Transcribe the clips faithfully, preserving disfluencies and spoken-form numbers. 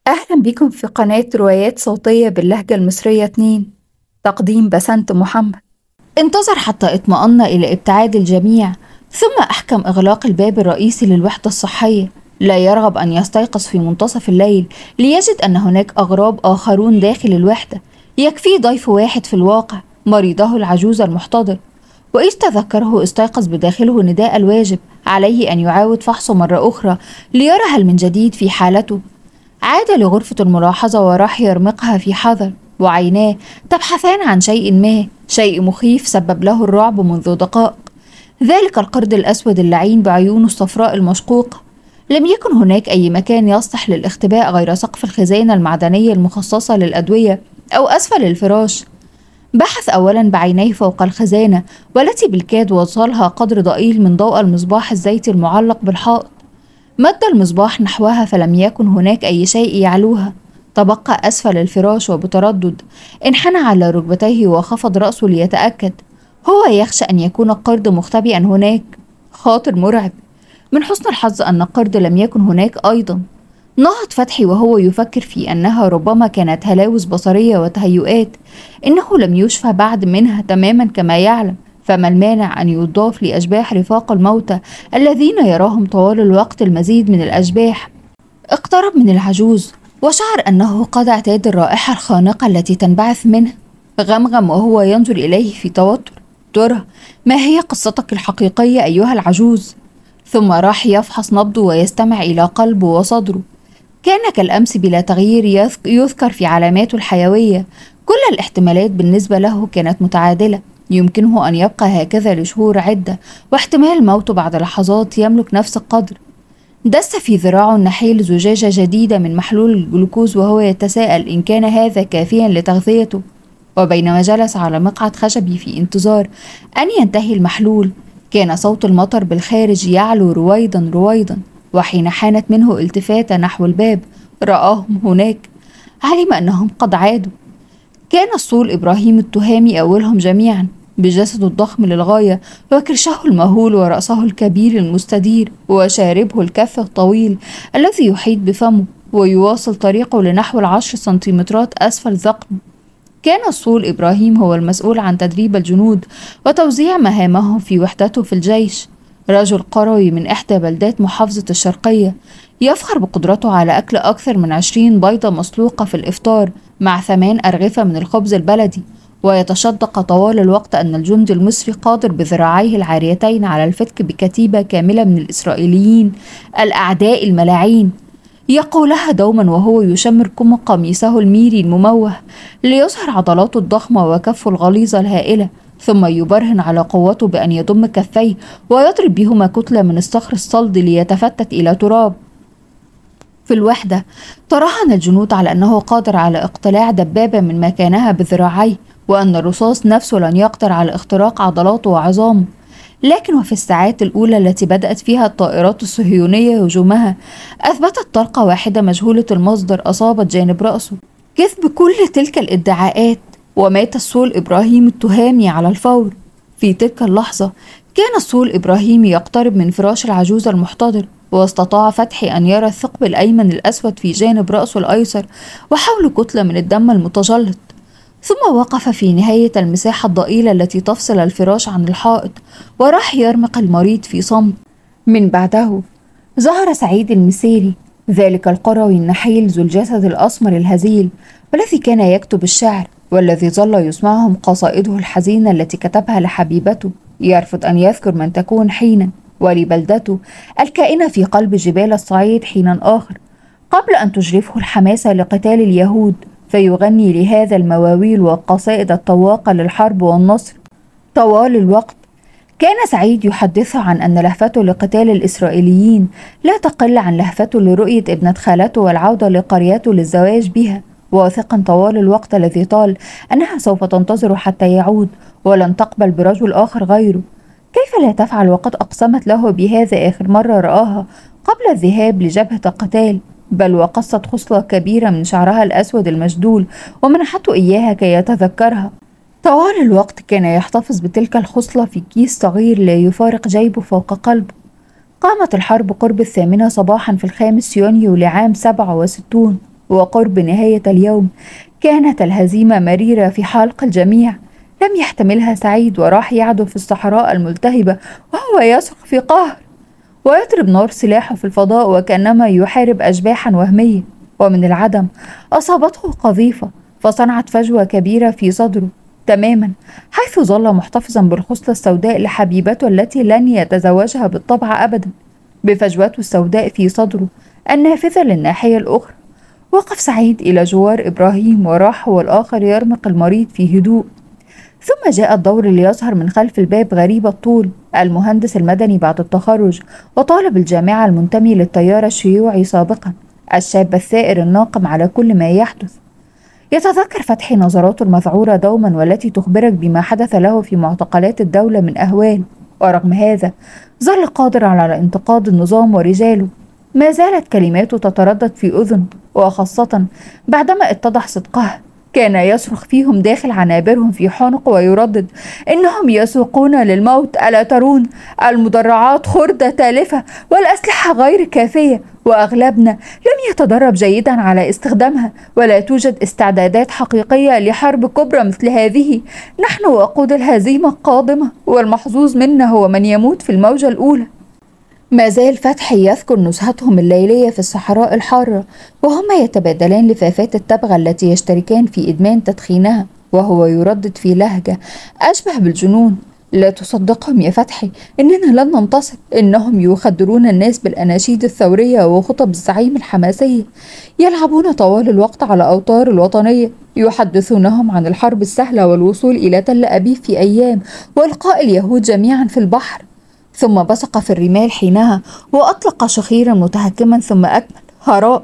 أهلا بكم في قناة روايات صوتية باللهجة المصرية اتنين. تقديم بسنت محمد. انتظر حتى اطمأن إلى ابتعاد الجميع، ثم أحكم إغلاق الباب الرئيسي للوحدة الصحية. لا يرغب أن يستيقظ في منتصف الليل ليجد أن هناك أغراب آخرون داخل الوحدة. يكفي ضيف واحد في الواقع، مريضه العجوز المحتضر. وإذ تذكره استيقظ بداخله نداء الواجب عليه أن يعاود فحصه مرة أخرى ليرى هل من جديد في حالته. عاد لغرفة الملاحظة وراح يرمقها في حذر، وعيناه تبحثان عن شيء ما، شيء مخيف سبب له الرعب منذ دقائق. ذلك القرد الأسود اللعين بعيونه الصفراء المشقوقة. لم يكن هناك أي مكان يصلح للاختباء غير سقف الخزانة المعدنية المخصصة للأدوية أو أسفل الفراش. بحث أولا بعينيه فوق الخزانة، والتي بالكاد وصلها قدر ضئيل من ضوء المصباح الزيتي المعلق بالحائط. مد المصباح نحوها فلم يكن هناك أي شيء يعلوها. تبقى أسفل الفراش، وبتردد انحنى على ركبتيه وخفض رأسه ليتأكد. هو يخشى أن يكون القرد مختبئا هناك. خاطر مرعب. من حسن الحظ أن القرد لم يكن هناك أيضا. نهض فتحي وهو يفكر في أنها ربما كانت هلاوس بصرية وتهيؤات، إنه لم يشفى بعد منها تماما كما يعلم، فما المانع أن يضاف لأشباح رفاق الموتى الذين يراهم طوال الوقت المزيد من الأشباح. اقترب من العجوز وشعر أنه قد اعتاد الرائحة الخانقة التي تنبعث منه. غمغم وهو ينظر إليه في توتر: ترى ما هي قصتك الحقيقية أيها العجوز؟ ثم راح يفحص نبضه ويستمع إلى قلبه وصدره. كان كالأمس بلا تغيير يذكر في علاماته الحيوية. كل الاحتمالات بالنسبة له كانت متعادلة. يمكنه أن يبقى هكذا لشهور عدة، واحتمال موته بعد لحظات يملك نفس القدر. دس في ذراعه النحيل زجاجة جديدة من محلول الجلوكوز وهو يتساءل إن كان هذا كافيا لتغذيته. وبينما جلس على مقعد خشبي في انتظار أن ينتهي المحلول، كان صوت المطر بالخارج يعلو رويدا رويدا. وحين حانت منه التفاتة نحو الباب رآهم هناك. علم أنهم قد عادوا. كان الصول إبراهيم التهامي أولهم جميعا، بجسده الضخم للغاية وكرشه المهول ورأسه الكبير المستدير وشاربه الكف الطويل الذي يحيط بفمه ويواصل طريقه لنحو العشر سنتيمترات أسفل ذقنه. كان الصول إبراهيم هو المسؤول عن تدريب الجنود وتوزيع مهامهم في وحدته في الجيش. رجل قروي من إحدى بلدات محافظة الشرقية، يفخر بقدرته على أكل أكثر من عشرين بيضة مسلوقة في الإفطار مع ثمان أرغفة من الخبز البلدي، ويتشدق طوال الوقت أن الجندي المصري قادر بذراعيه العاريتين على الفتك بكتيبة كاملة من الإسرائيليين الأعداء الملاعين. يقولها دوما وهو يشمر كم قميصه الميري المموه ليظهر عضلاته الضخمة وكفه الغليظة الهائلة، ثم يبرهن على قوته بأن يضم كفيه ويضرب بهما كتلة من الصخر الصلد ليتفتت إلى تراب. في الوحدة تراهن الجنود على أنه قادر على اقتلاع دبابة من مكانها بذراعيه، وأن الرصاص نفسه لن يقدر على اختراق عضلاته وعظامه. لكن وفي الساعات الأولى التي بدأت فيها الطائرات الصهيونية هجومها، أثبتت طلقة واحدة مجهولة المصدر أصابت جانب رأسه. كذب كل تلك الادعاءات، ومات الصول إبراهيم التهامي على الفور. في تلك اللحظة كان الصول إبراهيم يقترب من فراش العجوز المحتضر، واستطاع فتحي أن يرى الثقب الأيمن الأسود في جانب رأسه الأيسر وحوله كتلة من الدم المتجلط. ثم وقف في نهاية المساحة الضئيلة التي تفصل الفراش عن الحائط وراح يرمق المريض في صمت. من بعده ظهر سعيد المسيري، ذلك القروي النحيل ذو الجسد الأسمر الهزيل، والذي كان يكتب الشعر، والذي ظل يسمعهم قصائده الحزينة التي كتبها لحبيبته، يرفض أن يذكر من تكون حينا، ولبلدته الكائنة في قلب جبال الصعيد حينا آخر، قبل أن تجرفه الحماسة لقتال اليهود، فيغني لهذا المواويل والقصائد الطواقة للحرب والنصر. طوال الوقت كان سعيد يحدثها عن أن لهفته لقتال الإسرائيليين لا تقل عن لهفته لرؤية ابنة خالته والعودة لقريته للزواج بها، واثقا طوال الوقت الذي طال أنها سوف تنتظر حتى يعود ولن تقبل برجل آخر غيره. كيف لا تفعل وقد أقسمت له بهذا آخر مرة رآها قبل الذهاب لجبهة القتال، بل وقصت خصلة كبيرة من شعرها الأسود المشدول ومنحته إياها كي يتذكرها. طوال الوقت كان يحتفظ بتلك الخصلة في كيس صغير لا يفارق جيبه فوق قلبه. قامت الحرب قرب الثامنة صباحا في الخامس يونيو لعام سبعة وستون. وقرب نهاية اليوم كانت الهزيمة مريرة في حلق الجميع. لم يحتملها سعيد وراح يعدو في الصحراء الملتهبة وهو يصرخ في قهر ويضرب نار سلاحه في الفضاء وكأنما يحارب أشباحا وهمية. ومن العدم أصابته قذيفة فصنعت فجوة كبيرة في صدره تماما، حيث ظل محتفظا بالخصلة السوداء لحبيبته التي لن يتزوجها بالطبع أبدا. بفجوته السوداء في صدره النافذة للناحية الأخرى وقف سعيد إلى جوار إبراهيم وراح هو الآخر يرمق المريض في هدوء. ثم جاء الدور ليظهر من خلف الباب غريب الطول، المهندس المدني بعد التخرج وطالب الجامعة المنتمي للتيار الشيوعي سابقا، الشاب الثائر الناقم على كل ما يحدث. يتذكر فتحي نظراته المذعورة دوما والتي تخبرك بما حدث له في معتقلات الدولة من أهوال، ورغم هذا ظل قادر على انتقاد النظام ورجاله. ما زالت كلماته تتردد في أذن، وخاصة بعدما اتضح صدقها كان يصرخ فيهم داخل عنابرهم في حنق ويردد: إنهم يسوقون للموت، ألا ترون المدرعات خردة تالفة والأسلحة غير كافية، وأغلبنا لم يتدرب جيدا على استخدامها، ولا توجد استعدادات حقيقية لحرب كبرى مثل هذه. نحن وقود الهزيمة القادمة، والمحظوظ منا هو من يموت في الموجة الأولى. ما زال فتحي يذكر نزهتهم الليلية في الصحراء الحارة وهما يتبادلان لفافات التبغ التي يشتركان في إدمان تدخينها، وهو يردد في لهجة أشبه بالجنون: لا تصدقهم يا فتحي، إننا لن ننتصر، إنهم يخدرون الناس بالأناشيد الثورية وخطب الزعيم الحماسية، يلعبون طوال الوقت على أوتار الوطنية، يحدثونهم عن الحرب السهلة والوصول إلى تل أبيب في أيام وإلقاء اليهود جميعا في البحر. ثم بصق في الرمال حينها وأطلق شخيرا متهكما ثم أكمل: هراء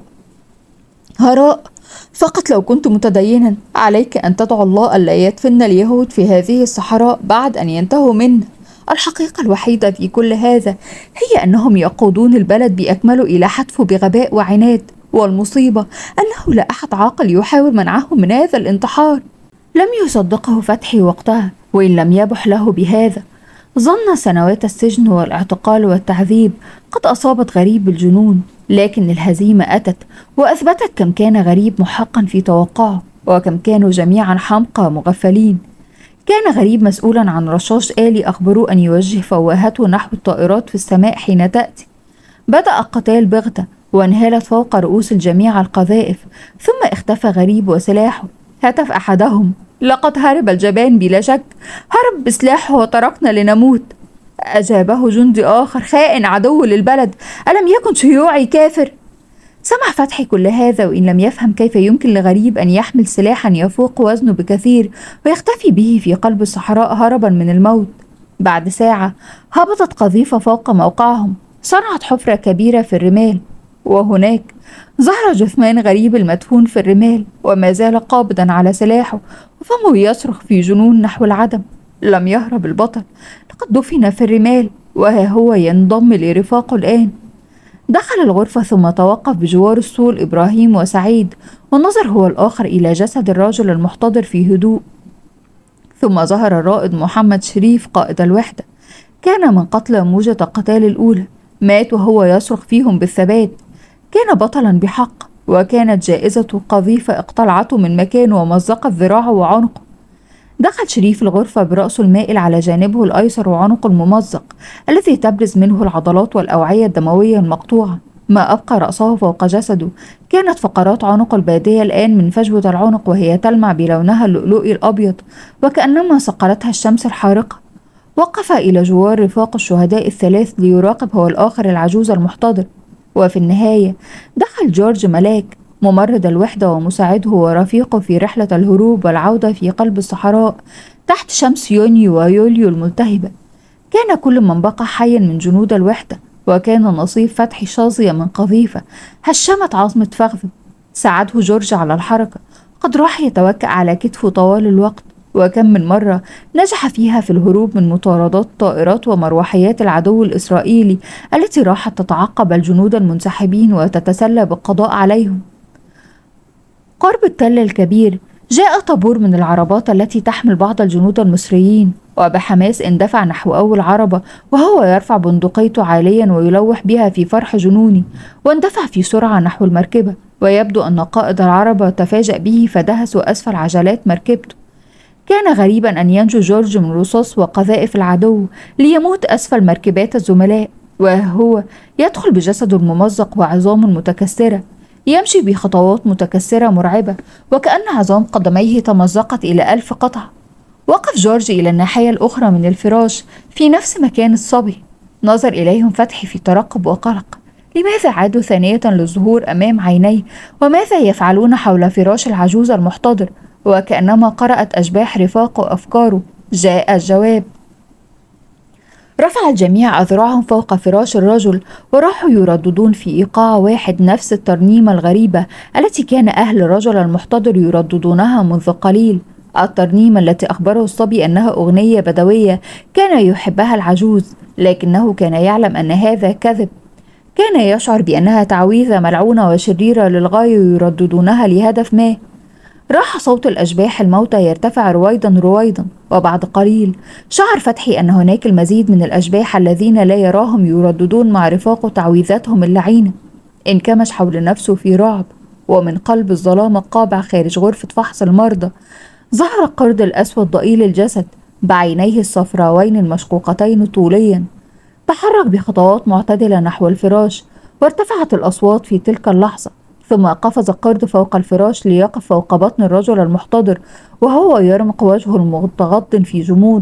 هراء، فقط لو كنت متدينا عليك أن تدعو الله ألا يدفن اليهود في هذه الصحراء بعد أن ينتهوا منه. الحقيقة الوحيدة في كل هذا هي أنهم يقودون البلد بأكمله إلى حتفه بغباء وعناد، والمصيبة أنه لا أحد عاقل يحاول منعهم من هذا الانتحار. لم يصدقه فتحي وقتها، وإن لم يبح له بهذا ظن سنوات السجن والاعتقال والتعذيب قد أصابت غريب بالجنون، لكن الهزيمة أتت وأثبتت كم كان غريب محقا في توقعه، وكم كانوا جميعا حمقى مغفلين. كان غريب مسؤولا عن رشاش آلي أخبروه أن يوجه فواهته نحو الطائرات في السماء حين تأتي. بدأ القتال بغتة وانهالت فوق رؤوس الجميع القذائف، ثم اختفى غريب وسلاحه. هتف أحدهم: لقد هرب الجبان بلا شك، هرب بسلاحه وتركنا لنموت. أجابه جندي آخر: خائن عدو للبلد، ألم يكن شيوعي كافر. سمع فتحي كل هذا وإن لم يفهم كيف يمكن لغريب أن يحمل سلاحا يفوق وزنه بكثير ويختفي به في قلب الصحراء هربا من الموت. بعد ساعة هبطت قذيفة فوق موقعهم، صنعت حفرة كبيرة في الرمال، وهناك ظهر جثمان غريب المدفون في الرمال وما زال قابضا على سلاحه وفمه يصرخ في جنون نحو العدم. لم يهرب البطل، لقد دفن في الرمال، وها هو ينضم لرفاقه الآن. دخل الغرفة ثم توقف بجوار السول إبراهيم وسعيد، ونظر هو الآخر إلى جسد الرجل المحتضر في هدوء. ثم ظهر الرائد محمد شريف قائد الوحدة، كان من قتلى موجة القتال الأولى، مات وهو يصرخ فيهم بالثبات. كان بطلا بحق، وكانت جائزة قذيفة اقتلعته من مكانه ومزقت ذراعه وعنقه. دخل شريف الغرفة برأسه المائل على جانبه الأيسر وعنقه الممزق الذي تبرز منه العضلات والأوعية الدموية المقطوعة، ما أبقى رأسه فوق جسده. كانت فقرات عنق البادية الآن من فجوة العنق وهي تلمع بلونها اللؤلؤي الأبيض وكأنما صقلتها الشمس الحارقة. وقف إلى جوار رفاق الشهداء الثلاث ليراقب هو الآخر العجوز المحتضر. وفي النهاية دخل جورج ملاك ممرض الوحدة ومساعده ورفيقه في رحلة الهروب والعودة في قلب الصحراء تحت شمس يونيو ويوليو الملتهبة. كان كل من بقى حيا من جنود الوحدة، وكان نصيب فتحي شاظية من قذيفة هشمت عظمة فخذه. ساعده جورج على الحركة، قد راح يتوكأ على كتفه طوال الوقت، وكم من مرة نجح فيها في الهروب من مطاردات طائرات ومروحيات العدو الإسرائيلي التي راحت تتعقب الجنود المنسحبين وتتسلى بالقضاء عليهم. قرب التل الكبير جاء طابور من العربات التي تحمل بعض الجنود المصريين، وبحماس اندفع نحو أول عربة وهو يرفع بندقيته عاليا ويلوح بها في فرح جنوني، واندفع في سرعة نحو المركبة ويبدو أن قائد العربة تفاجأ به فدهسوا أسفل عجلات مركبته. كان غريبا أن ينجو جورج من رصاص وقذائف العدو ليموت أسفل مركبات الزملاء، وهو يدخل بجسده الممزق وعظامه المتكسرة، يمشي بخطوات متكسرة مرعبة وكأن عظام قدميه تمزقت إلى ألف قطعة. وقف جورج إلى الناحية الأخرى من الفراش في نفس مكان الصبي. نظر إليهم فتحي في ترقب وقلق. لماذا عادوا ثانية للظهور أمام عينيه؟ وماذا يفعلون حول فراش العجوز المحتضر؟ وكأنما قرأت أشباح رفاقه أفكاره. جاء الجواب. رفع الجميع أذرعهم فوق فراش الرجل وراحوا يرددون في إيقاع واحد نفس الترنيمة الغريبة التي كان أهل الرجل المحتضر يرددونها منذ قليل، الترنيمة التي أخبره الصبي أنها أغنية بدوية كان يحبها العجوز، لكنه كان يعلم أن هذا كذب. كان يشعر بأنها تعويذة ملعونة وشريرة للغاية يرددونها لهدف ما. راح صوت الأشباح الموتى يرتفع رويدا رويدا، وبعد قليل شعر فتحي أن هناك المزيد من الأشباح الذين لا يراهم يرددون مع رفاق تعويذاتهم اللعينة. انكمش حول نفسه في رعب، ومن قلب الظلام القابع خارج غرفة فحص المرضى ظهر القرد الأسود ضئيل الجسد بعينيه الصفراوين المشقوقتين طوليا. تحرك بخطوات معتدلة نحو الفراش، وارتفعت الأصوات في تلك اللحظة. ثم قفز القرد فوق الفراش ليقف فوق بطن الرجل المحتضر وهو يرمق وجهه المتغض في جمود.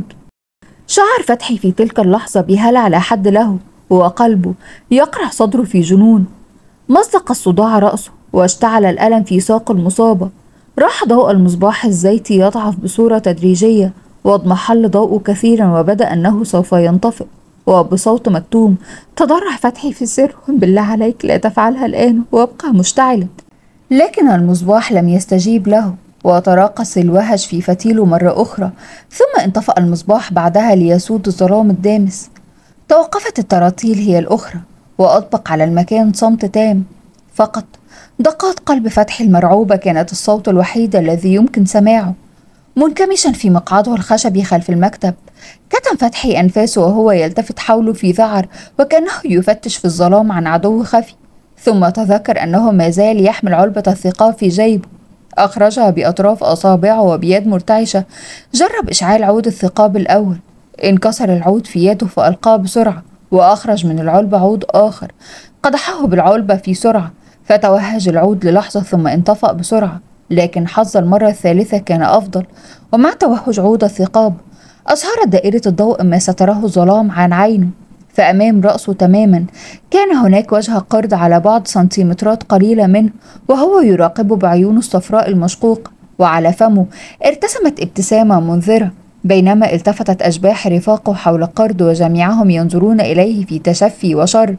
شعر فتحي في تلك اللحظة بهلع لا حد له، وقلبه يقرع صدره في جنون. مزق الصداع رأسه واشتعل الألم في ساق المصابة. راح ضوء المصباح الزيتي يضعف بصورة تدريجية، واضمحل ضوءه كثيرا وبدأ أنه سوف ينطفئ. وبصوت مكتوم تضرع فتحي في سر: بالله عليك لا تفعلها الآن وابقى مشتعلا. لكن المصباح لم يستجيب له، وتراقص الوهج في فتيله مرة أخرى، ثم انطفأ المصباح بعدها ليسود الظلام الدامس. توقفت التراتيل هي الأخرى، وأطبق على المكان صمت تام. فقط دقات قلب فتحي المرعوبة كانت الصوت الوحيد الذي يمكن سماعه. منكمشا في مقعده الخشبي خلف المكتب، كتم فتحي أنفاسه وهو يلتفت حوله في ذعر وكأنه يفتش في الظلام عن عدو خفي. ثم تذكر أنه ما زال يحمل علبة الثقاب في جيبه. أخرجها بأطراف أصابعه وبيد مرتعشة. جرب إشعال عود الثقاب الأول. انكسر العود في يده فألقاه بسرعة، وأخرج من العلبة عود آخر. قدحه بالعلبة في سرعة، فتوهج العود للحظة ثم انطفأ بسرعة. لكن حظ المرة الثالثة كان أفضل، ومع توهج عود الثقاب أظهرت دائرة الضوء ما ستره الظلام عن عينه. فأمام رأسه تماما كان هناك وجه قرد على بعد سنتيمترات قليلة منه، وهو يراقبه بعيونه الصفراء المشقوقة، وعلى فمه ارتسمت ابتسامة منذرة، بينما التفتت أشباح رفاقه حول القرد وجميعهم ينظرون إليه في تشفي وشر.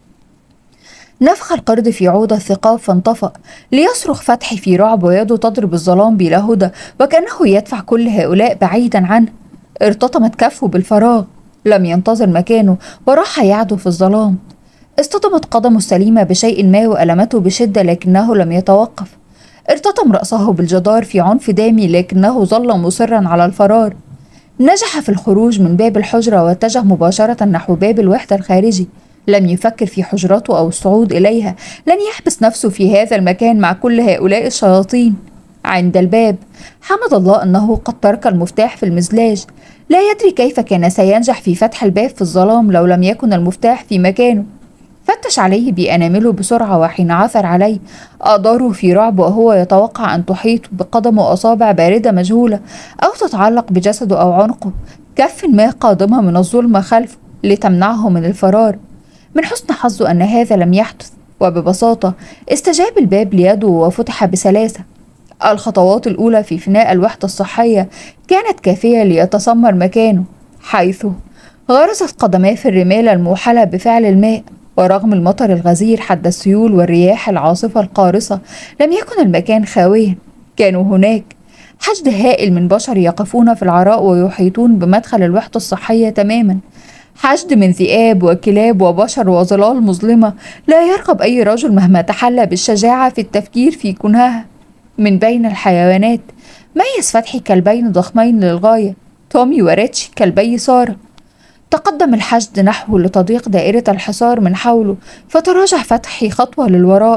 نفخ القرد في عود الثقاب فانطفأ، ليصرخ فتحي في رعب ويده تضرب الظلام بلا هدى، وكأنه يدفع كل هؤلاء بعيدا عنه. ارتطمت كفه بالفراغ، لم ينتظر مكانه وراح يعدو في الظلام. اصطدمت قدمه السليمة بشيء ما وألمته بشدة، لكنه لم يتوقف. ارتطم رأسه بالجدار في عنف دامي، لكنه ظل مصرا على الفرار. نجح في الخروج من باب الحجرة واتجه مباشرة نحو باب الوحدة الخارجي. لم يفكر في حجرته أو الصعود إليها، لن يحبس نفسه في هذا المكان مع كل هؤلاء الشياطين. عند الباب حمد الله أنه قد ترك المفتاح في المزلاج. لا يدري كيف كان سينجح في فتح الباب في الظلام لو لم يكن المفتاح في مكانه. فتش عليه بأنامله بسرعة، وحين عثر عليه أداره في رعب وهو يتوقع أن تحيط بقدمه أصابع باردة مجهولة أو تتعلق بجسده أو عنقه، كف ما قادمة من الظلمة خلفه لتمنعه من الفرار. من حسن حظه أن هذا لم يحدث، وببساطة استجاب الباب ليده وفتح بسلاسة. الخطوات الأولى في فناء الوحدة الصحية كانت كافية ليتسمر مكانه، حيث غرزت قدماه في الرمال الموحلة بفعل الماء. ورغم المطر الغزير حد السيول والرياح العاصفة القارصة لم يكن المكان خاويا. كانوا هناك حشد هائل من بشر يقفون في العراء ويحيطون بمدخل الوحدة الصحية تماما. حشد من ذئاب وكلاب وبشر وظلال مظلمة لا يرغب أي رجل مهما تحلى بالشجاعة في التفكير في كنهها. من بين الحيوانات ميز فتحي كلبين ضخمين للغاية، تومي وريتشي كلبي سارة. تقدم الحشد نحوه لتضييق دائرة الحصار من حوله، فتراجع فتحي خطوة للوراء،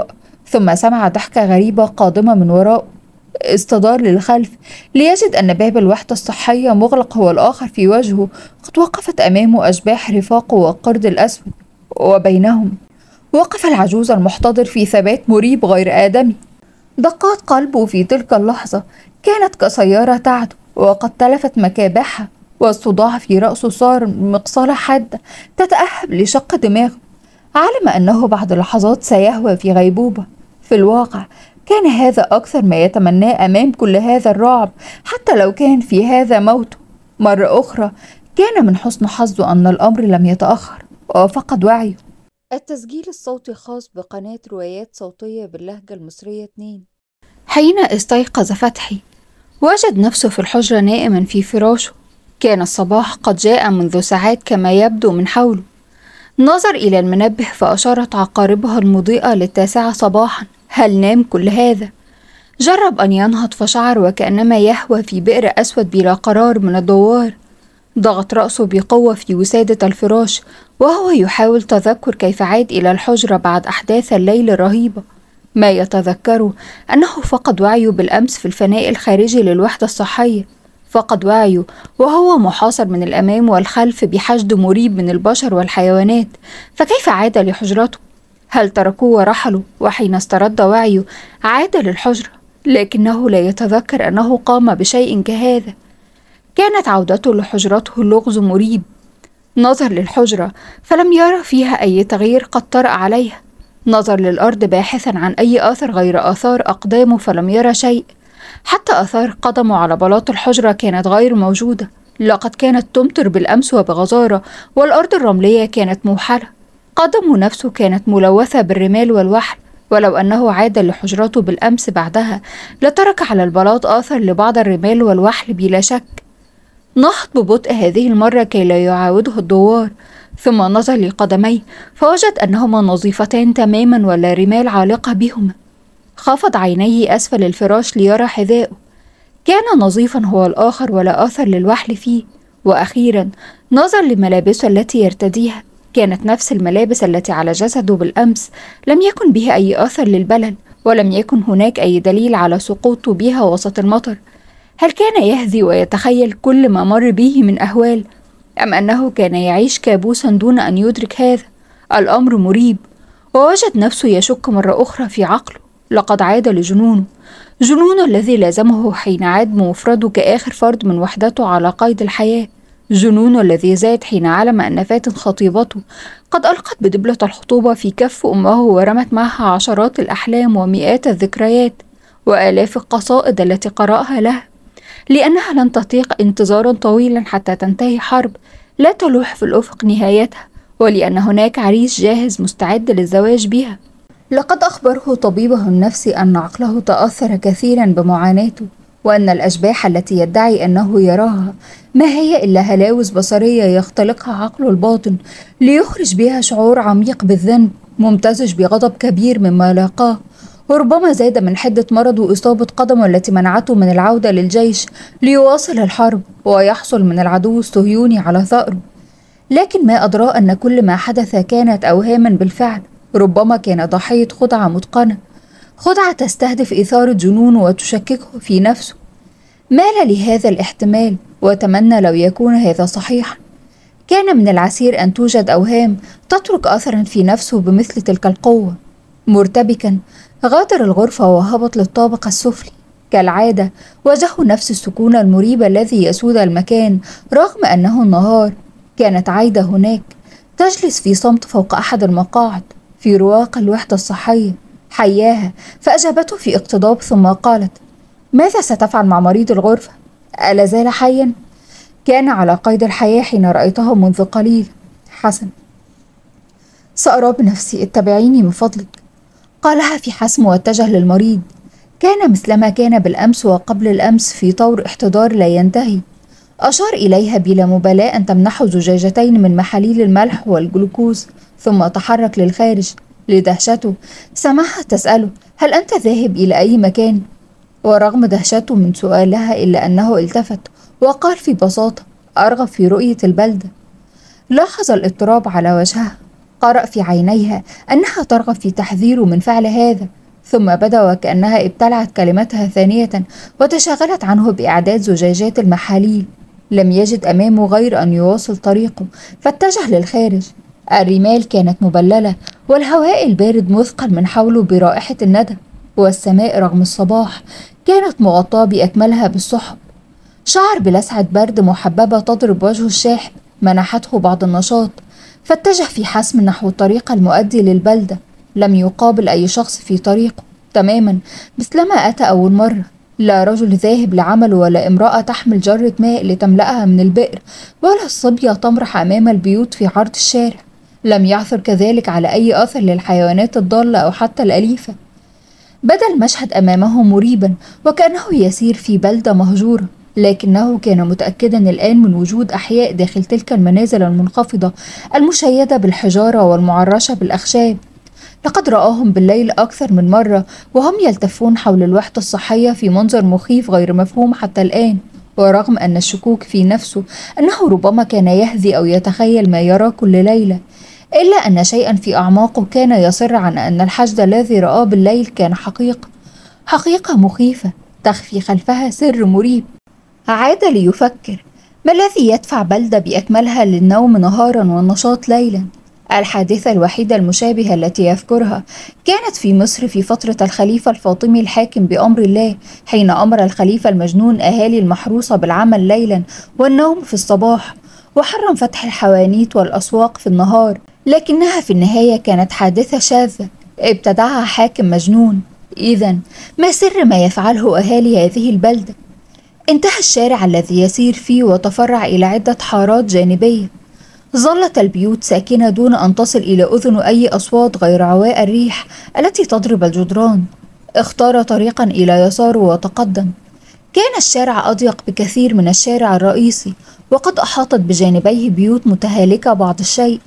ثم سمع ضحكة غريبة قادمة من وراءه. استدار للخلف ليجد أن باب الوحدة الصحية مغلق هو الآخر في وجهه. قد وقفت أمامه أشباح رفاقه والقرد الأسود، وبينهم وقف العجوز المحتضر في ثبات مريب غير آدمي. دقات قلبه في تلك اللحظة كانت كسيارة تعدو، وقد تلفت مكابحها، والصداع في رأسه صار مقصلة حادة تتأهب لشق دماغه. علم أنه بعد لحظات سيهوى في غيبوبة. في الواقع كان هذا أكثر ما يتمناه أمام كل هذا الرعب، حتى لو كان في هذا موته. مرة أخرى كان من حسن حظه أن الأمر لم يتأخر وفقد وعيه. التسجيل الصوتي خاص بقناة روايات صوتية باللهجة المصرية اتنين. حين استيقظ فتحي وجد نفسه في الحجرة نائما في فراشه. كان الصباح قد جاء منذ ساعات كما يبدو من حوله. نظر إلى المنبه فأشارت عقاربها المضيئة للتاسعة صباحا. هل نام كل هذا؟ جرب أن ينهض فشعر وكأنما يهوى في بئر أسود بلا قرار من الدوار. ضغط رأسه بقوة في وسادة الفراش وهو يحاول تذكر كيف عاد إلى الحجرة بعد أحداث الليل الرهيبة. ما يتذكره أنه فقد وعيه بالأمس في الفناء الخارجي للوحدة الصحية. فقد وعيه وهو محاصر من الأمام والخلف بحشد مريب من البشر والحيوانات. فكيف عاد لحجرته؟ هل تركوه ورحلوا؟ وحين استرد وعيه عاد للحجرة، لكنه لا يتذكر أنه قام بشيء كهذا. كانت عودته لحجرته لغز مريب. نظر للحجرة فلم يرى فيها أي تغيير قد طرأ عليها. نظر للأرض باحثا عن أي آثر غير آثار أقدامه فلم يرى شيء. حتى آثار قدمه على بلاط الحجرة كانت غير موجودة. لقد كانت تمطر بالأمس وبغزارة، والأرض الرملية كانت موحلة. قدمه نفسه كانت ملوثة بالرمال والوحل، ولو أنه عاد لحجرته بالأمس بعدها لترك على البلاط آثر لبعض الرمال والوحل بلا شك. نهض ببطء هذه المرة كي لا يعاوده الدوار، ثم نظر لقدميه فوجد أنهما نظيفتان تماما ولا رمال عالقة بهما. خفض عينيه أسفل الفراش ليرى حذاءه، كان نظيفا هو الآخر ولا أثر للوحل فيه. وأخيرا نظر لملابسه التي يرتديها، كانت نفس الملابس التي على جسده بالأمس. لم يكن بها أي أثر للبلل، ولم يكن هناك أي دليل على سقوطه بها وسط المطر. هل كان يهذي ويتخيل كل ما مر به من أهوال، أم أنه كان يعيش كابوسا دون أن يدرك هذا؟ الأمر مريب، ووجد نفسه يشك مرة أخرى في عقله. لقد عاد لجنونه، جنونه الذي لازمه حين عاد بمفرده كآخر فرد من وحدته على قيد الحياة. جنونه الذي زاد حين علم أن فاتن خطيبته قد ألقت بدبلة الخطوبة في كف أمه ورمت معها عشرات الأحلام ومئات الذكريات وآلاف القصائد التي قرأها لها، لأنها لن تطيق انتظارا طويلا حتى تنتهي حرب لا تلوح في الأفق نهايتها، ولأن هناك عريس جاهز مستعد للزواج بها. لقد أخبره طبيبه النفسي أن عقله تأثر كثيرا بمعاناته، وأن الأشباح التي يدعي أنه يراها ما هي إلا هلاوس بصرية يختلقها عقله الباطن ليخرج بها شعور عميق بالذنب ممتزج بغضب كبير مما لاقاه. وربما زاد من حدة مرضه إصابة قدمه التي منعته من العودة للجيش ليواصل الحرب ويحصل من العدو الصهيوني على ثأره. لكن ما أدرى أن كل ما حدث كانت أوهاما بالفعل. ربما كان ضحية خدعة متقنة، خدعة تستهدف إثارة جنونه وتشككه في نفسه. مال لهذا الاحتمال وتمنى لو يكون هذا صحيحا. كان من العسير أن توجد أوهام تترك أثرا في نفسه بمثل تلك القوة. مرتبكا غادر الغرفة وهبط للطابق السفلي. كالعادة وجهه نفس السكون المريب الذي يسود المكان رغم أنه النهار. كانت عايدة هناك تجلس في صمت فوق أحد المقاعد في رواق الوحدة الصحية. حياها فأجابته في اقتضاب ثم قالت: ماذا ستفعل مع مريض الغرفة؟ ألا زال حيا؟ كان على قيد الحياة حين رأيته منذ قليل. حسن، سأرى بنفسي، اتبعيني من فضلك، قالها في حسم واتجه للمريض. كان مثلما كان بالأمس وقبل الأمس في طور احتضار لا ينتهي. أشار إليها بلا مبالاة أن تمنحه زجاجتين من محاليل الملح والجلوكوز، ثم تحرك للخارج. لدهشته سمعها تسأله: هل أنت ذاهب إلى أي مكان؟ ورغم دهشته من سؤالها إلا أنه التفت وقال في بساطة: أرغب في رؤية البلدة. لاحظ الاضطراب على وجهها، قرأ في عينيها أنها ترغب في تحذيره من فعل هذا، ثم بدا وكأنها ابتلعت كلمتها ثانية وتشاغلت عنه بإعداد زجاجات المحاليل. لم يجد أمامه غير أن يواصل طريقه، فاتجه للخارج. الرمال كانت مبللة، والهواء البارد مثقل من حوله برائحة الندى، والسماء رغم الصباح كانت مغطاة بأكملها بالسحب. شعر بلسعة برد محببة تضرب وجهه الشاحب منحته بعض النشاط، فاتجه في حسم نحو الطريق المؤدي للبلدة. لم يقابل أي شخص في طريقه تماما مثلما أتى أول مرة، لا رجل ذاهب لعمله ولا امرأة تحمل جرة ماء لتملأها من البئر، ولا الصبية تمرح أمام البيوت في عرض الشارع. لم يعثر كذلك على أي أثر للحيوانات الضالة أو حتى الأليفة. بدا المشهد أمامه مريبا، وكأنه يسير في بلدة مهجورة، لكنه كان متأكدا الآن من وجود أحياء داخل تلك المنازل المنخفضة المشيدة بالحجارة والمعرشة بالأخشاب. لقد رآهم بالليل أكثر من مرة وهم يلتفون حول الوحدة الصحية في منظر مخيف غير مفهوم حتى الآن، ورغم أن الشكوك في نفسه أنه ربما كان يهذي أو يتخيل ما يرى كل ليلة، إلا أن شيئا في أعماقه كان يصر عن أن الحشد الذي رآه بالليل كان حقيقة، حقيقة مخيفة تخفي خلفها سر مريب. عاد ليفكر: ما الذي يدفع بلدة بأكملها للنوم نهارا والنشاط ليلا؟ الحادثة الوحيدة المشابهة التي يذكرها كانت في مصر في فترة الخليفة الفاطمي الحاكم بأمر الله، حين أمر الخليفة المجنون أهالي المحروسة بالعمل ليلا والنوم في الصباح، وحرم فتح الحوانيت والأسواق في النهار. لكنها في النهاية كانت حادثة شاذة ابتدعها حاكم مجنون. إذن ما سر ما يفعله أهالي هذه البلدة؟ انتهى الشارع الذي يسير فيه وتفرع إلى عدة حارات جانبية. ظلت البيوت ساكنة دون أن تصل إلى أذن أي أصوات غير عواء الريح التي تضرب الجدران. اختار طريقا إلى يساره وتقدم. كان الشارع أضيق بكثير من الشارع الرئيسي، وقد أحاطت بجانبيه بيوت متهالكة بعض الشيء.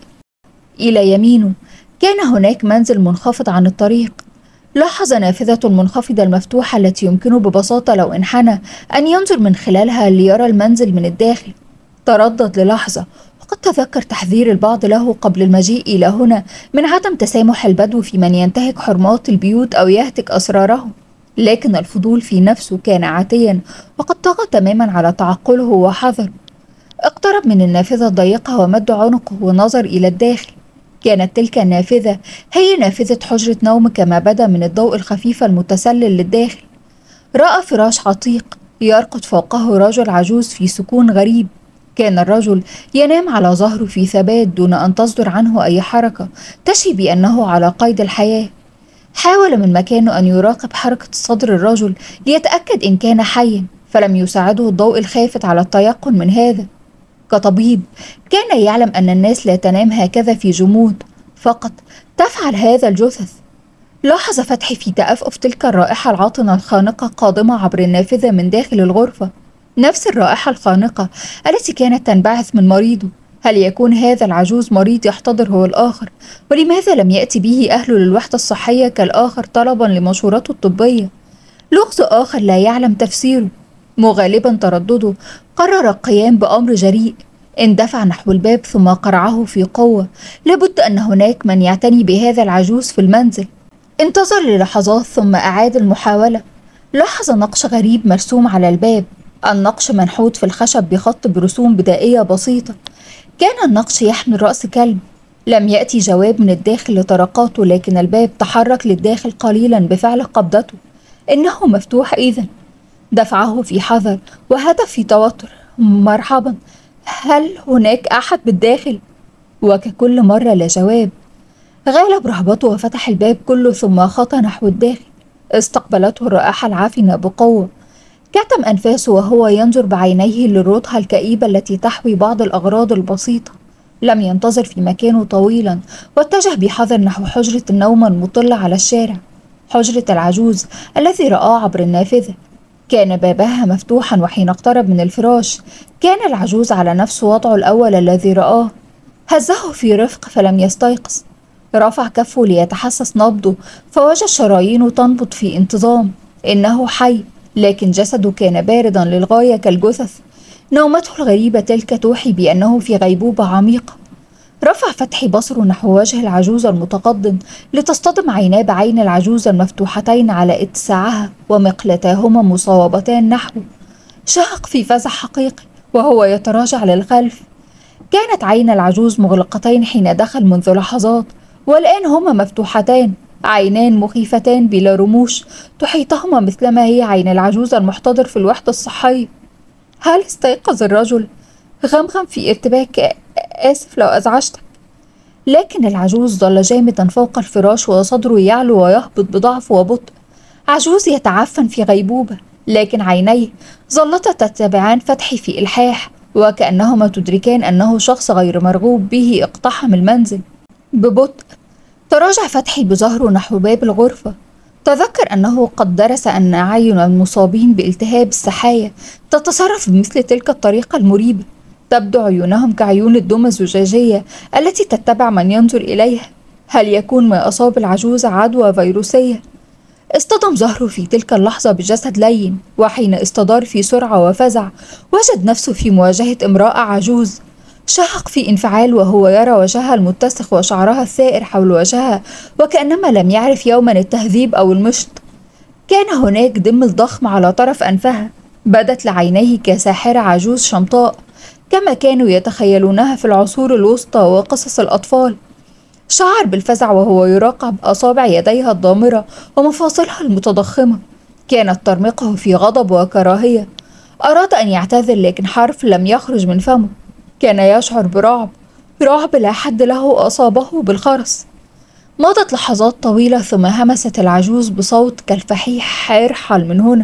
إلى يمينه كان هناك منزل منخفض عن الطريق. لاحظ نافذة المنخفضة المفتوحة التي يمكنه ببساطة لو انحنى أن ينظر من خلالها ليرى المنزل من الداخل. تردد للحظة، وقد تذكر تحذير البعض له قبل المجيء إلى هنا من عدم تسامح البدو في من ينتهك حرمات البيوت أو يهتك أسرارهم، لكن الفضول في نفسه كان عاتيا وقد طغى تماما على تعقله وحذره. اقترب من النافذة الضيقة ومد عنقه ونظر إلى الداخل. كانت تلك النافذة هي نافذة حجرة نوم كما بدا من الضوء الخفيف المتسلل للداخل. رأى فراش عتيق يرقد فوقه رجل عجوز في سكون غريب. كان الرجل ينام على ظهره في ثبات دون أن تصدر عنه أي حركة تشي بأنه على قيد الحياة. حاول من مكانه أن يراقب حركة صدر الرجل ليتأكد إن كان حيا، فلم يساعده الضوء الخافت على التيقن من هذا. كطبيب كان يعلم أن الناس لا تنام هكذا في جمود، فقط تفعل هذا الجثث. لاحظ فتحي في تأفف تلك الرائحة العاطنة الخانقة قادمة عبر النافذة من داخل الغرفة، نفس الرائحة الخانقة التي كانت تنبعث من مريضه. هل يكون هذا العجوز مريض يحتضر هو الآخر؟ ولماذا لم يأتي به أهله للوحدة الصحية كالآخر طلبا لمشورته الطبية؟ لغز آخر لا يعلم تفسيره. مغالبا تردده قرر القيام بأمر جريء. اندفع نحو الباب ثم قرعه في قوة. لابد أن هناك من يعتني بهذا العجوز في المنزل. انتظر للحظات ثم أعاد المحاولة. لاحظ نقش غريب مرسوم على الباب. النقش منحوت في الخشب بخط برسوم بدائية بسيطة. كان النقش يحمل رأس كلب. لم يأتي جواب من الداخل لطرقاته، لكن الباب تحرك للداخل قليلا بفعل قبضته. إنه مفتوح إذن. دفعه في حذر وهدف في توتر: مرحبا، هل هناك أحد بالداخل؟ وككل مرة لا جواب. غالب رهبته وفتح الباب كله ثم خطى نحو الداخل. استقبلته الرائحة العافنة بقوة. كتم أنفاسه وهو ينظر بعينيه للرطهة الكئيبة التي تحوي بعض الأغراض البسيطة. لم ينتظر في مكانه طويلا، واتجه بحذر نحو حجرة النوم المطلة على الشارع، حجرة العجوز الذي رآه عبر النافذة. كان بابها مفتوحا، وحين اقترب من الفراش كان العجوز على نفس وضعه الأول الذي رآه. هزه في رفق فلم يستيقظ. رفع كفه ليتحسس نبضه، فوجد شرايينه تنبض في انتظام. إنه حي، لكن جسده كان باردا للغاية كالجثث. نومته الغريبة تلك توحي بأنه في غيبوبة عميقة. رفع فتحي بصره نحو وجه العجوز المتقدم لتصطدم عيناه بعين العجوز المفتوحتين على اتساعها ومقلتاهما مصوبتان نحوه. شهق في فزع حقيقي وهو يتراجع للخلف. كانت عين العجوز مغلقتين حين دخل منذ لحظات، والآن هما مفتوحتان، عينان مخيفتان بلا رموش تحيطهما مثلما هي عين العجوز المحتضر في الوحدة الصحية. هل استيقظ الرجل؟ غمغم في ارتباك. آسف لو أزعجتك. لكن العجوز ظل جامدا فوق الفراش وصدره يعلو ويهبط بضعف وبطء. عجوز يتعفن في غيبوبة، لكن عينيه ظلتا تتبعان فتحي في إلحاح وكأنهما تدركان أنه شخص غير مرغوب به اقتحم المنزل. ببطء تراجع فتحي بظهره نحو باب الغرفة. تذكر أنه قد درس أن أعين المصابين بالتهاب السحايا تتصرف بمثل تلك الطريقة المريبة. تبدو عيونهم كعيون الدمى الزجاجية التي تتبع من ينظر إليها. هل يكون ما أصاب العجوز عدوى فيروسية؟ اصطدم ظهره في تلك اللحظة بجسد لين، وحين استدار في سرعة وفزع وجد نفسه في مواجهة امرأة عجوز. شهق في انفعال وهو يرى وجهها المتسخ وشعرها الثائر حول وجهها وكأنما لم يعرف يوما التهذيب أو المشط. كان هناك دم ضخم على طرف أنفها، بدت لعينيه كساحرة عجوز شمطاء كما كانوا يتخيلونها في العصور الوسطى وقصص الأطفال. شعر بالفزع وهو يراقب أصابع يديها الضامرة ومفاصلها المتضخمة. كانت ترمقه في غضب وكراهية. أراد أن يعتذر لكن حرف لم يخرج من فمه. كان يشعر برعب، رعب لا حد له أصابه بالخرس. مضت لحظات طويلة ثم همست العجوز بصوت كالفحيح: ارحل من هنا.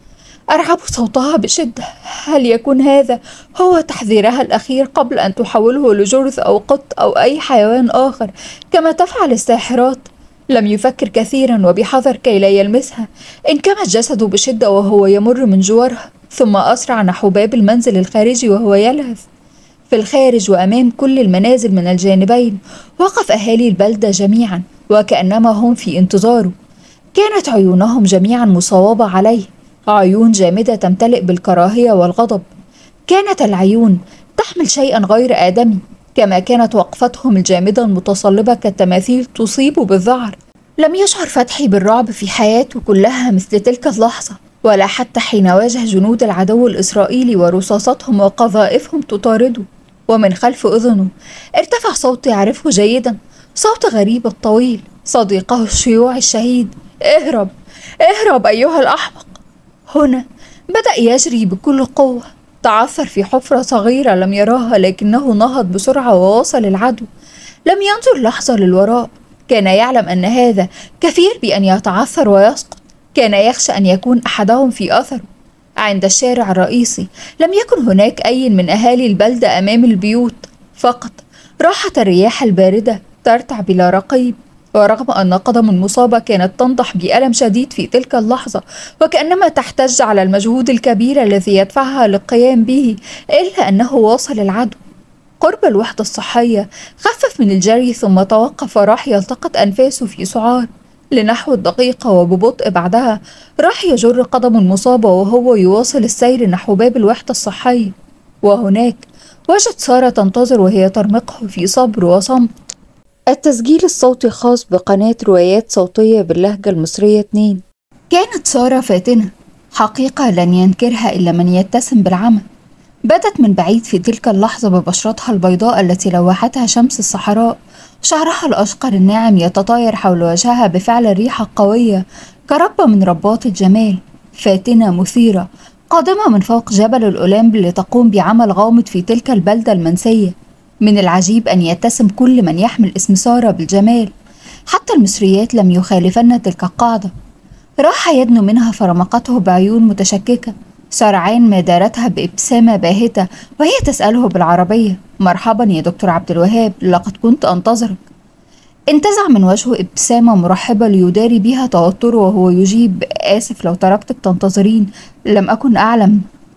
أرعب صوتها بشدة. هل يكون هذا هو تحذيرها الأخير قبل أن تحوله لجرذ أو قط أو أي حيوان آخر كما تفعل الساحرات؟ لم يفكر كثيرا وبحذر كي لا يلمسها. انكمش جسده بشدة وهو يمر من جوارها، ثم أسرع نحو باب المنزل الخارجي وهو يلهث. في الخارج وأمام كل المنازل من الجانبين وقف أهالي البلدة جميعا وكأنما هم في انتظاره. كانت عيونهم جميعا مصوبة عليه، عيون جامدة تمتلئ بالكراهية والغضب. كانت العيون تحمل شيئا غير آدمي، كما كانت وقفتهم الجامدة المتصلبة كالتماثيل تصيب بالذعر. لم يشعر فتحي بالرعب في حياته كلها مثل تلك اللحظة، ولا حتى حين واجه جنود العدو الإسرائيلي ورصاصتهم وقذائفهم تطارده. ومن خلف أذنه ارتفع صوت يعرفه جيدا، صوت غريب الطويل، صديقه الشيوعي الشهيد: اهرب اهرب أيها الأحمق. هنا بدأ يجري بكل قوة. تعثر في حفرة صغيرة لم يراها، لكنه نهض بسرعة ووصل العدو. لم ينظر لحظة للوراء. كان يعلم أن هذا كثير بأن يتعثر ويسقط. كان يخشى أن يكون أحدهم في أثره. عند الشارع الرئيسي لم يكن هناك أي من أهالي البلدة أمام البيوت، فقط راحة الرياح الباردة ترتع بلا رقيب. ورغم أن قدم المصابة كانت تنضح بألم شديد في تلك اللحظة وكأنما تحتج على المجهود الكبير الذي يدفعها للقيام به، إلا أنه واصل العدو. قرب الوحدة الصحية خفف من الجري ثم توقف وراح يلتقط أنفاسه في سعار لنحو الدقيقة، وببطء بعدها راح يجر قدم المصابة وهو يواصل السير نحو باب الوحدة الصحية. وهناك وجد سارة تنتظر وهي ترمقه في صبر وصمت. التسجيل الصوتي خاص بقناة روايات صوتية باللهجة المصرية اتنين. كانت سارة فاتنة، حقيقة لن ينكرها إلا من يتسم بالعمى. بدت من بعيد في تلك اللحظة ببشرتها البيضاء التي لوحتها شمس الصحراء. شعرها الأشقر الناعم يتطاير حول وجهها بفعل ريحة قوية كربة من رباط الجمال. فاتنة مثيرة قادمة من فوق جبل الأولمب لتقوم بعمل غامض في تلك البلدة المنسية. من العجيب أن يتسم كل من يحمل اسم سارة بالجمال، حتى المصريات لم يخالفن تلك القاعدة. راح يدنو منها فرمقته بعيون متشككة. سرعان ما دارتها بابتسامة باهتة وهي تسأله بالعربية: مرحبا يا دكتور عبد الوهاب، لقد كنت أنتظرك. انتزع من وجهه ابتسامة مرحبة ليداري بها توتره وهو يجيب: آسف لو تركتك تنتظرين، لم أكن أعلم.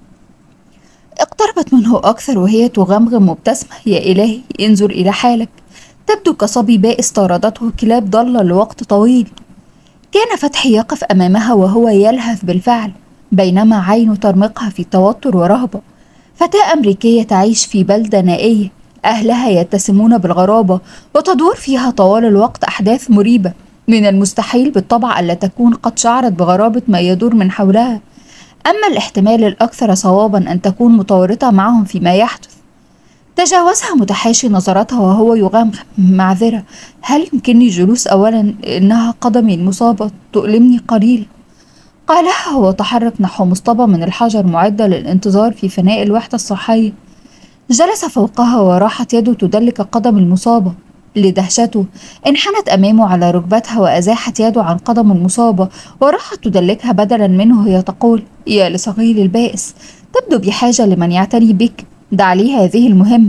اقتربت منه أكثر وهي تغمغم مبتسمة: يا إلهي انظر إلى حالك، تبدو كصبي بائس طاردته كلاب ضالة لوقت طويل. كان فتحي يقف أمامها وهو يلهث بالفعل، بينما عينه ترمقها في توتر ورهبة. فتاة أمريكية تعيش في بلدة نائية، أهلها يتسمون بالغرابة، وتدور فيها طوال الوقت أحداث مريبة. من المستحيل بالطبع ألا تكون قد شعرت بغرابة ما يدور من حولها، أما الاحتمال الأكثر صوابا أن تكون متورطة معهم فيما يحدث. تجاوزها متحاشي نظرتها وهو يغامر: معذرة، هل يمكنني الجلوس أولا؟ إنها قدمي المصابة تؤلمني قليلا، قالها هو تحرك نحو مصطبة من الحجر معدة للانتظار في فناء الوحدة الصحية. جلس فوقها وراحت يده تدلك قدم المصابة. لدهشته انحنت أمامه على ركبتها وأزاحت يده عن قدم المصابة وراحت تدلكها بدلا منه. هي تقول: يا لصغير البائس، تبدو بحاجة لمن يعتني بك، دع لي هذه المهمة.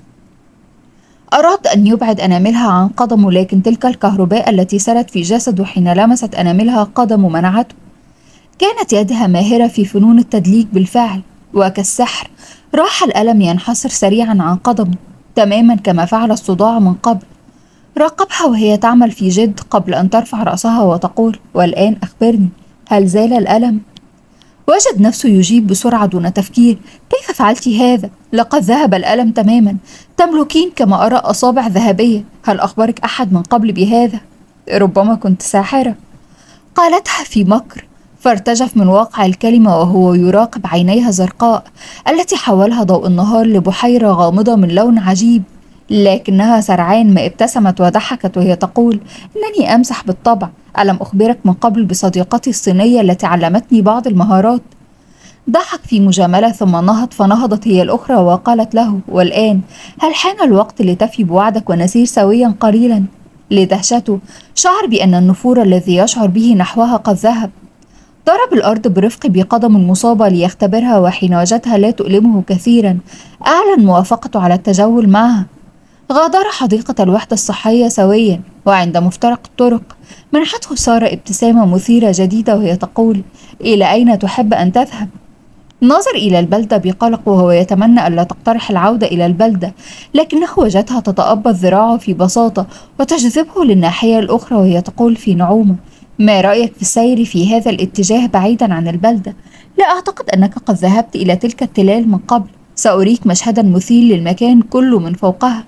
أراد أن يبعد أناملها عن قدمه، لكن تلك الكهرباء التي سرت في جسده حين لمست أناملها قدمه منعته. كانت يدها ماهرة في فنون التدليك بالفعل، وكالسحر راح الألم ينحسر سريعا عن قدمه، تماما كما فعل الصداع من قبل. راقبها وهي تعمل في جد قبل أن ترفع رأسها وتقول: والآن أخبرني، هل زال الألم؟ وجد نفسه يجيب بسرعة دون تفكير: كيف فعلت هذا؟ لقد ذهب الألم تماما، تملكين كما أرى أصابع ذهبية، هل أخبرك أحد من قبل بهذا؟ ربما كنت ساحرة، قالتها في مكر، فارتجف من واقع الكلمة وهو يراقب عينيها زرقاء التي حولها ضوء النهار لبحيرة غامضة من لون عجيب. لكنها سرعان ما ابتسمت وضحكت وهي تقول: إنني أمزح بالطبع، ألم أخبرك من قبل بصديقتي الصينية التي علمتني بعض المهارات؟ ضحك في مجاملة ثم نهض، فنهضت هي الأخرى وقالت له: والآن هل حان الوقت لتفي بوعدك ونسير سويا قليلا؟ لدهشته شعر بأن النفور الذي يشعر به نحوها قد ذهب. ضرب الأرض برفق بقدم المصابة ليختبرها، وحين وجدها لا تؤلمه كثيرا أعلن موافقته على التجول معها. غادر حديقة الوحدة الصحية سويا، وعند مفترق الطرق منحته سارة ابتسامة مثيرة جديدة وهي تقول: إلى أين تحب أن تذهب؟ نظر إلى البلدة بقلق وهو يتمنى ألا تقترح العودة إلى البلدة، لكنه وجدها تتقبض ذراعه في بساطة وتجذبه للناحية الأخرى وهي تقول في نعومة: ما رأيك في السير في هذا الاتجاه بعيدا عن البلدة؟ لا أعتقد أنك قد ذهبت إلى تلك التلال من قبل، سأريك مشهدا مثير للمكان كله من فوقها.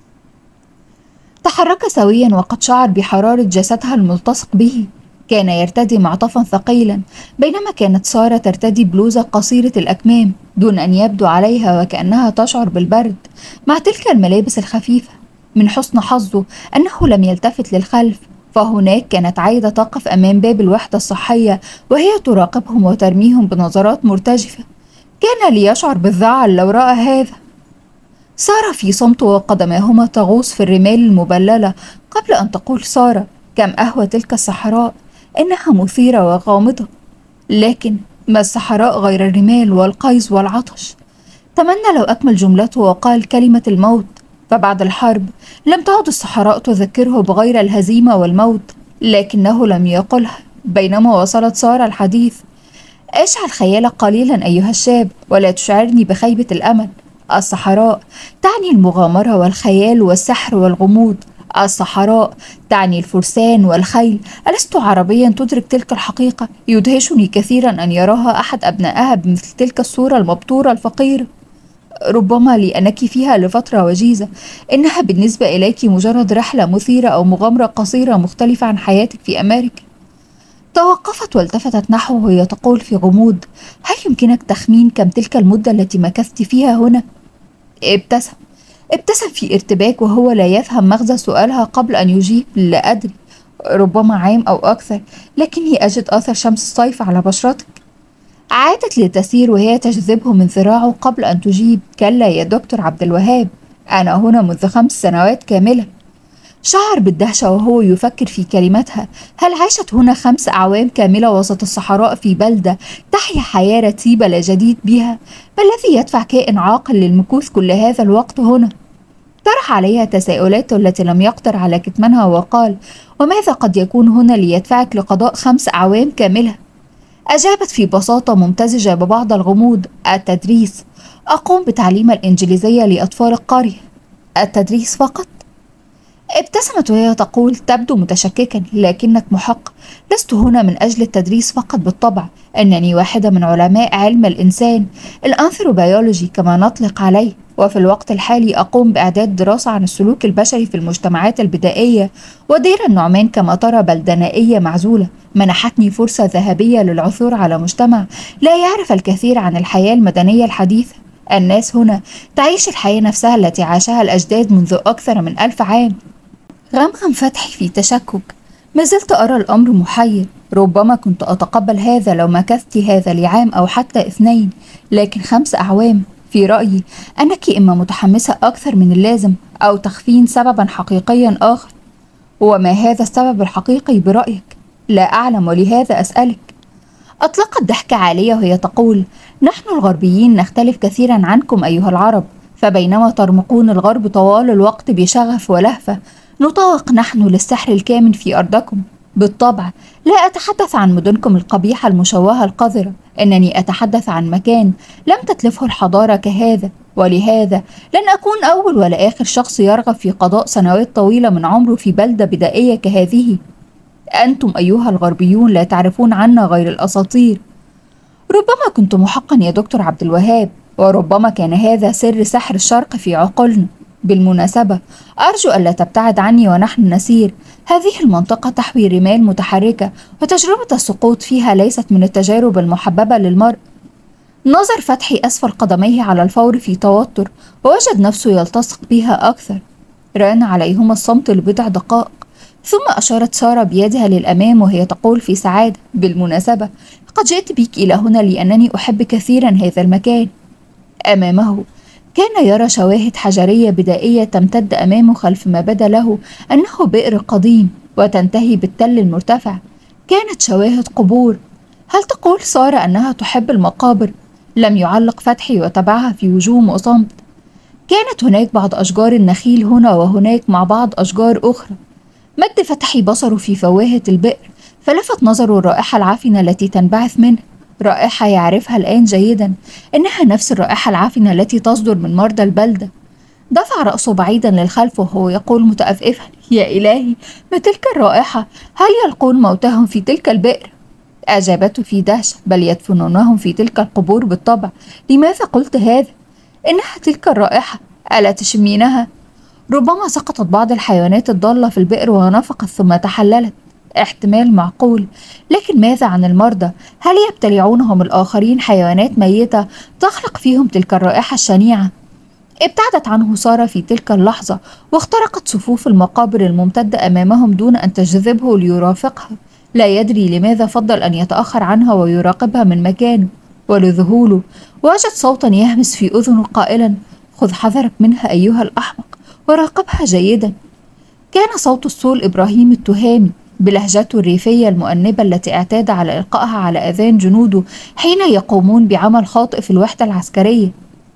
تحرك سويا وقد شعر بحرارة جسدها الملتصق به. كان يرتدي معطفا ثقيلا، بينما كانت سارة ترتدي بلوزة قصيرة الأكمام دون أن يبدو عليها وكأنها تشعر بالبرد مع تلك الملابس الخفيفة. من حسن حظه أنه لم يلتفت للخلف، فهناك كانت عايدة تقف أمام باب الوحدة الصحية وهي تراقبهم وترميهم بنظرات مرتجفة. كان ليشعر بالذعر لو رأى هذا. سار في صمت وقدماهما تغوص في الرمال المبللة قبل أن تقول سارة: كم أهوى تلك الصحراء، إنها مثيرة وغامضة، لكن ما الصحراء غير الرمال والقيظ والعطش؟ تمنى لو أكمل جملته وقال كلمة الموت، فبعد الحرب لم تعد الصحراء تذكره بغير الهزيمة والموت، لكنه لم يقلها. بينما وصلت سارة الحديث: اشعل خيالك قليلا أيها الشاب ولا تشعرني بخيبة الأمل. الصحراء تعني المغامرة والخيال والسحر والغموض. الصحراء تعني الفرسان والخيل. ألست عربيا تدرك تلك الحقيقة؟ يدهشني كثيرا أن يراها أحد أبنائها بمثل تلك الصورة المبتورة الفقيرة. ربما لأنك فيها لفترة وجيزة، إنها بالنسبة إليك مجرد رحلة مثيرة أو مغامرة قصيرة مختلفة عن حياتك في أمريكا. توقفت والتفتت نحوه وهي تقول في غموض: هل يمكنك تخمين كم تلك المدة التي مكثت فيها هنا؟ ابتسم ابتسم في ارتباك وهو لا يفهم مغزى سؤالها قبل أن يجيب: لا أدري، ربما عام أو أكثر، لكني أجد أثر شمس الصيف على بشرتك. عادت لتسير وهي تجذبه من ذراعه قبل أن تجيب: كلا يا دكتور عبد الوهاب، أنا هنا منذ خمس سنوات كاملة. شعر بالدهشة وهو يفكر في كلمتها. هل عاشت هنا خمس أعوام كاملة وسط الصحراء في بلدة تحيا حياة رتيبة لا جديد بها؟ ما الذي يدفع كائن عاقل للمكوث كل هذا الوقت هنا؟ طرح عليها تساؤلات التي لم يقدر على كتمانها وقال: وماذا قد يكون هنا ليدفعك لقضاء خمس أعوام كاملة؟ أجابت في بساطة ممتزجة ببعض الغموض: التدريس، أقوم بتعليم الإنجليزية لأطفال القرية. التدريس فقط؟ ابتسمت وهي تقول: تبدو متشككا، لكنك محق. لست هنا من أجل التدريس فقط بالطبع، إنني واحدة من علماء علم الإنسان، الأنثروبيولوجي كما نطلق عليه. وفي الوقت الحالي أقوم بإعداد دراسة عن السلوك البشري في المجتمعات البدائية، ودير النعمان كما ترى بلدة نائية معزولة منحتني فرصة ذهبية للعثور على مجتمع لا يعرف الكثير عن الحياة المدنية الحديثة. الناس هنا تعيش الحياة نفسها التي عاشها الأجداد منذ أكثر من ألف عام. غمغم فتحي في تشكك. ما زلت أرى الأمر محير. ربما كنت أتقبل هذا لو مكثت هذا لعام أو حتى اثنين، لكن خمس أعوام؟ في رأيي أنك إما متحمسة أكثر من اللازم أو تخفين سببا حقيقيا آخر. وما هذا السبب الحقيقي برأيك؟ لا أعلم، ولهذا أسألك. أطلقت ضحكة عالية وهي تقول: نحن الغربيين نختلف كثيرا عنكم أيها العرب، فبينما ترمقون الغرب طوال الوقت بشغف ولهفة، نطاق نحن للسحر الكامن في أرضكم. بالطبع لا أتحدث عن مدنكم القبيحة المشوهة القذرة، إنني أتحدث عن مكان لم تتلفه الحضارة كهذا، ولهذا لن أكون أول ولا آخر شخص يرغب في قضاء سنوات طويلة من عمره في بلدة بدائية كهذه. أنتم أيها الغربيون لا تعرفون عنا غير الأساطير. ربما كنت محقا يا دكتور عبد الوهاب، وربما كان هذا سر سحر الشرق في عقولنا. بالمناسبة أرجو ألا تبتعد عني ونحن نسير. هذه المنطقة تحوي رمال متحركة، وتجربة السقوط فيها ليست من التجارب المحببة للمرء. نظر فتحي أسفل قدميه على الفور في توتر، ووجد نفسه يلتصق بها أكثر. ران عليهما الصمت لبضع دقائق، ثم أشارت سارة بيدها للأمام وهي تقول في سعادة: بالمناسبة لقد جئت بك إلى هنا لأنني أحب كثيرا هذا المكان. أمامه كان يرى شواهد حجرية بدائية تمتد أمامه خلف ما بدا له أنه بئر قديم وتنتهي بالتل المرتفع. كانت شواهد قبور. هل تقول سارة أنها تحب المقابر؟ لم يعلق فتحي وتبعها في هجوم وصمت. كانت هناك بعض أشجار النخيل هنا وهناك مع بعض أشجار أخرى. مد فتحي بصره في فواهة البئر، فلفت نظره الرائحة العفنة التي تنبعث منه. رائحة يعرفها الآن جيدا، إنها نفس الرائحة العفنة التي تصدر من مرضى البلدة. دفع رأسه بعيدا للخلف وهو يقول متأفئفا: يا إلهي، ما تلك الرائحة؟ هل يلقون موتهم في تلك البئر؟ أجابته في دهشة: بل يدفنونهم في تلك القبور بالطبع. لماذا قلت هذا؟ إنها تلك الرائحة، ألا تشمينها؟ ربما سقطت بعض الحيوانات الضالة في البئر ونفقت ثم تحللت. احتمال معقول، لكن ماذا عن المرضى؟ هل يبتلعونهم الآخرين حيوانات ميتة تخلق فيهم تلك الرائحة الشنيعة؟ ابتعدت عنه سارة في تلك اللحظة، واخترقت صفوف المقابر الممتدة أمامهم دون أن تجذبه ليرافقها. لا يدري لماذا فضل أن يتأخر عنها ويراقبها من مكانه. ولذهوله وجد صوتا يهمس في أذنه قائلا: خذ حذرك منها أيها الأحمق، وراقبها جيدا. كان صوت الصول إبراهيم التهامي بلهجته الريفية المؤنبة التي اعتاد على إلقائها على أذان جنوده حين يقومون بعمل خاطئ في الوحدة العسكرية.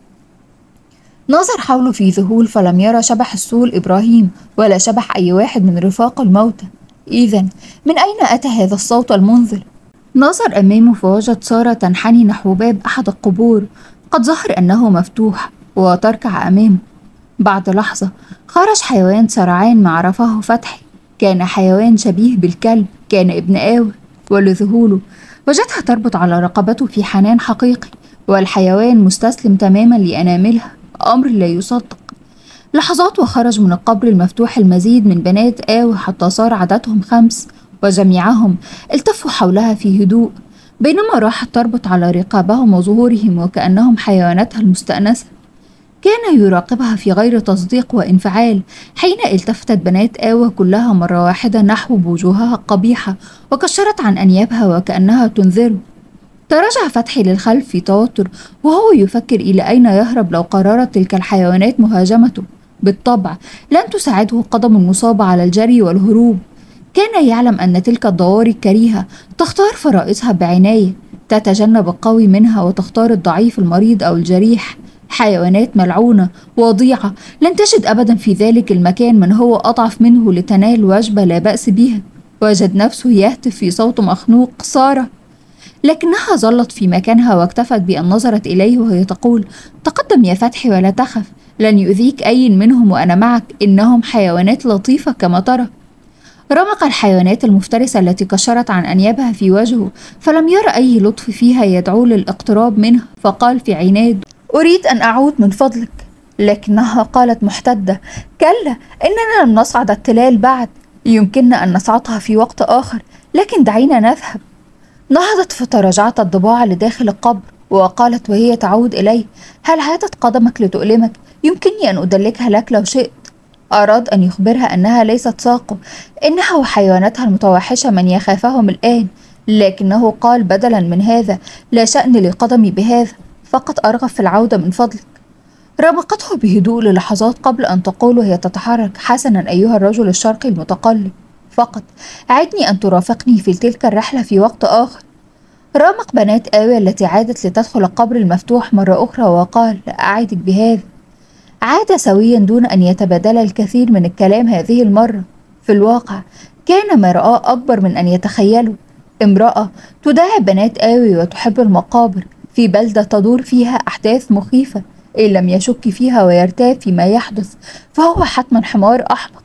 نظر حوله في ذهول، فلم يرى شبح الصول إبراهيم ولا شبح أي واحد من رفاق الموتى. إذن من أين أتى هذا الصوت المنذر؟ نظر أمامه فوجد سارة تنحني نحو باب أحد القبور، قد ظهر أنه مفتوح، وتركع أمامه. بعد لحظة خرج حيوان سرعان ما عرفه فتحي. كان حيوان شبيه بالكلب، كان ابن آوى. ولذهوله وجدها تربط على رقبته في حنان حقيقي، والحيوان مستسلم تماما لأناملها، أمر لا يصدق. لحظات وخرج من القبر المفتوح المزيد من بنات آوى حتى صار عددهم خمس، وجميعهم التفوا حولها في هدوء، بينما راحت تربط على رقابهم وظهورهم وكأنهم حيواناتها المستأنسة. كان يراقبها في غير تصديق وانفعال حين التفتت بنات آوى كلها مرة واحدة نحو بوجوهها القبيحة، وكشرت عن أنيابها وكأنها تنذره. تراجع فتحي للخلف في توتر وهو يفكر إلى أين يهرب لو قررت تلك الحيوانات مهاجمته. بالطبع لن تساعده القدم المصابة على الجري والهروب. كان يعلم أن تلك الضواري الكريهة تختار فرائسها بعناية، تتجنب القوي منها وتختار الضعيف المريض أو الجريح. حيوانات ملعونة وضيعة، لن تجد أبدا في ذلك المكان من هو أضعف منه لتنال وجبة لا بأس بها. وجد نفسه يهتف في صوت مخنوق: سارة! لكنها ظلت في مكانها واكتفت بأن نظرت إليه وهي تقول: تقدم يا فتحي ولا تخف، لن يؤذيك أي منهم وأنا معك، إنهم حيوانات لطيفة كما ترى. رمق الحيوانات المفترسة التي كشرت عن أنيابها في وجهه، فلم يرى أي لطف فيها يدعو للاقتراب منه، فقال في عناد: أريد أن أعود من فضلك. لكنها قالت محتدة: كلا، إننا لم نصعد التلال بعد، يمكننا أن نصعدها في وقت آخر، لكن دعينا نذهب. نهضت فتراجعت الضباع لداخل القبر، وقالت وهي تعود إليه: هل عادت قدمك لتؤلمك؟ يمكنني أن أدلكها لك لو شئت. أراد أن يخبرها أنها ليست ساقه، إنها وحيواناتها المتوحشة من يخافهم الآن، لكنه قال بدلا من هذا: لا شأن لقدمي بهذا، فقط أرغب في العودة من فضلك. رمقته بهدوء للحظات قبل أن تقول وهي تتحرك: حسنا أيها الرجل الشرقي المتقلب، فقط أعدني أن ترافقني في تلك الرحلة في وقت آخر. رامق بنات آوى التي عادت لتدخل القبر المفتوح مرة أخرى وقال: أعدك بهذا. عاد سويا دون أن يتبادل الكثير من الكلام هذه المرة. في الواقع كان ما رآه أكبر من أن يتخيله. امرأة تداعب بنات آوي وتحب المقابر في بلدة تدور فيها أحداث مخيفة، إن لم يشك فيها ويرتاب فيما يحدث فهو حتما حمار أحمق.